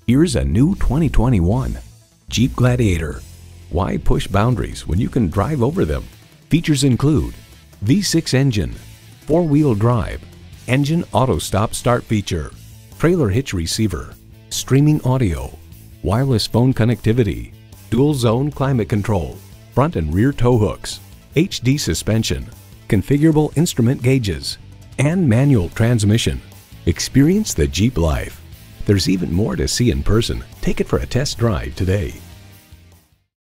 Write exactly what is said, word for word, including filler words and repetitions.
Here's a new twenty twenty-one Jeep Gladiator. Why push boundaries when you can drive over them? Features include V six engine, four-wheel drive, engine auto stop start feature, trailer hitch receiver, streaming audio, wireless phone connectivity, dual zone climate control, front and rear tow hooks, H D suspension, configurable instrument gauges, and manual transmission. Experience the Jeep life. There's even more to see in person. Take it for a test drive today.